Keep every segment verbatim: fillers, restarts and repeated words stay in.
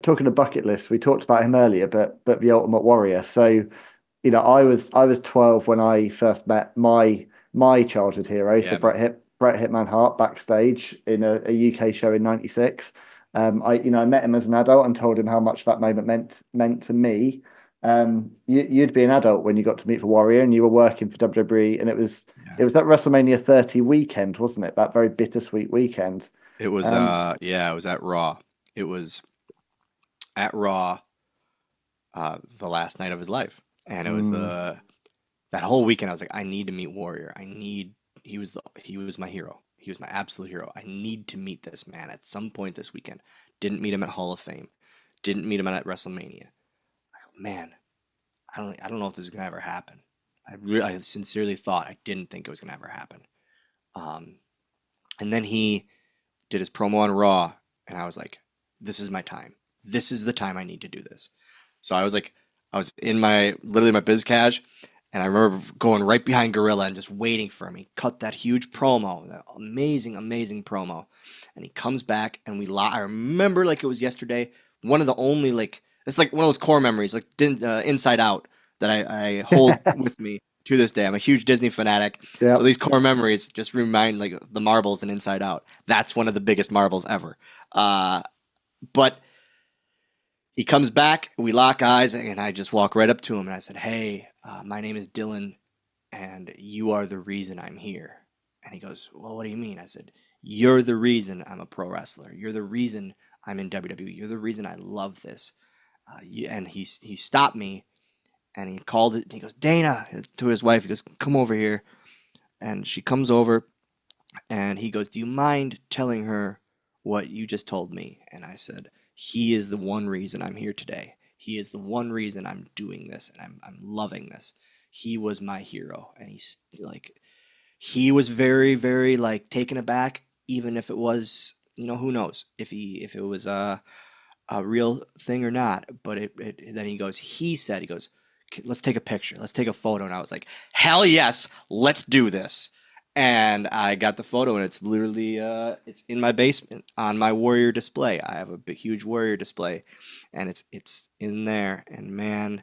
talking of bucket list, we talked about him earlier, but but the Ultimate Warrior. So, you know, I was I was twelve when I first met my my childhood hero. So Yeah, man. Bret Hit Bret Hitman Hart backstage in a, a U K show in ninety-six. Um, I you know I met him as an adult and told him how much that moment meant meant to me. Um, you, you'd be an adult when you got to meet the Warrior, and you were working for W W E, and it was Yeah. it was that WrestleMania thirty weekend, wasn't it? That very bittersweet weekend. It was Um, uh yeah, it was at Raw. It was at Raw uh the last night of his life. And it was mm, the that whole weekend I was like, I need to meet Warrior. I need he was the he was my hero. He was my absolute hero. I need to meet this man at some point this weekend. Didn't meet him at Hall of Fame. Didn't meet him at WrestleMania. I go, man, I don't I don't know if this is gonna ever happen. I really I sincerely thought I didn't think it was gonna ever happen. Um, and then he did his promo on Raw, and I was like, this is my time. This is the time I need to do this. So I was like, I was in my literally my biz cash, and I remember going right behind Gorilla and just waiting for him. He cut that huge promo, that amazing, amazing promo, and he comes back, and we. Lo- I remember like it was yesterday. One of the only like it's like one of those core memories, like uh, Inside Out, that I, I hold with me to this day. I'm a huge Disney fanatic, yeah. so these core memories just remind like the marbles and Inside Out. That's one of the biggest marbles ever. Uh, but he comes back, we lock eyes, and I just walk right up to him and I said, "Hey, uh, my name is Dylan, and you are the reason I'm here." And he goes, "Well, what do you mean?" I said, "You're the reason I'm a pro wrestler. You're the reason I'm in W W E. You're the reason I love this." Uh, you, and he he stopped me and he called it. He goes, "Dana," to his wife. He goes, "Come over here." And she comes over and he goes, "Do you mind telling her what you just told me?" And I said, "He is the one reason I'm here today. He is the one reason I'm doing this and I'm I'm loving this. He was my hero." And he's like he was very very like taken aback, even if it was, you know, who knows if he if it was a a real thing or not. But it, it then he goes, he said, he goes, "Let's take a picture. Let's take a photo." And I was like, "Hell yes, let's do this." And I got the photo, and it's literally uh, it's in my basement on my Warrior display. I have a big, huge Warrior display, and it's it's in there. And man,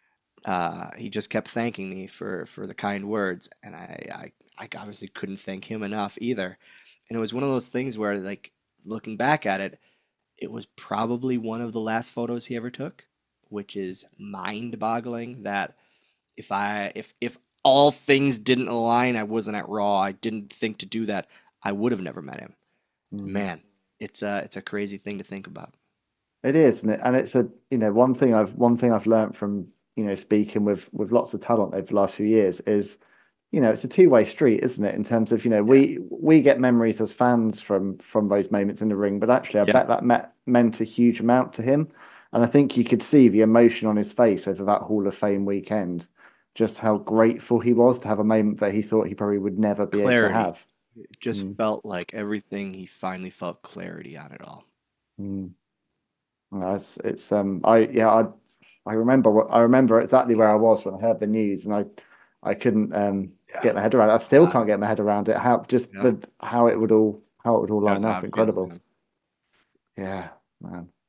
uh, he just kept thanking me for for the kind words, and I, I I obviously couldn't thank him enough either. And it was one of those things where, like, looking back at it, it was probably one of the last photos he ever took, which is mind-boggling that if I if if all things didn't align, I wasn't at Raw, I didn't think to do that, I would have never met him. Mm. Man, it's a it's a crazy thing to think about. It is, and it, and it's a you know one thing I've one thing I've learned from you know speaking with with lots of talent over the last few years is you know it's a two-way street, isn't it? In terms of you know Yeah. we we get memories as fans from from those moments in the ring, but actually I Yeah. bet that met, meant a huge amount to him, and I think you could see the emotion on his face over that Hall of Fame weekend, just how grateful he was to have a moment that he thought he probably would never be able to Clarity. have. It just Mm, felt like everything he finally felt clarity on it all. mm. No, it's it's um I yeah I I remember what I remember exactly where I was when I heard the news and I I couldn't um Yeah. get my head around it. I still Uh, can't get my head around it. How just yeah. the how it would all how it would all That line was an up. odd feeling, Incredible. man. Yeah, man.